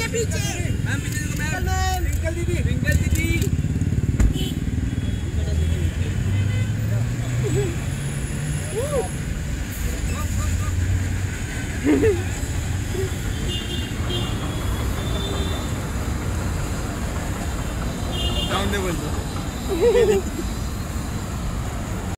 पीछे मैम, पीछे देखो मैम। रिंकल दीदी, रिंकल दीदी। डाउन दे बोल दो।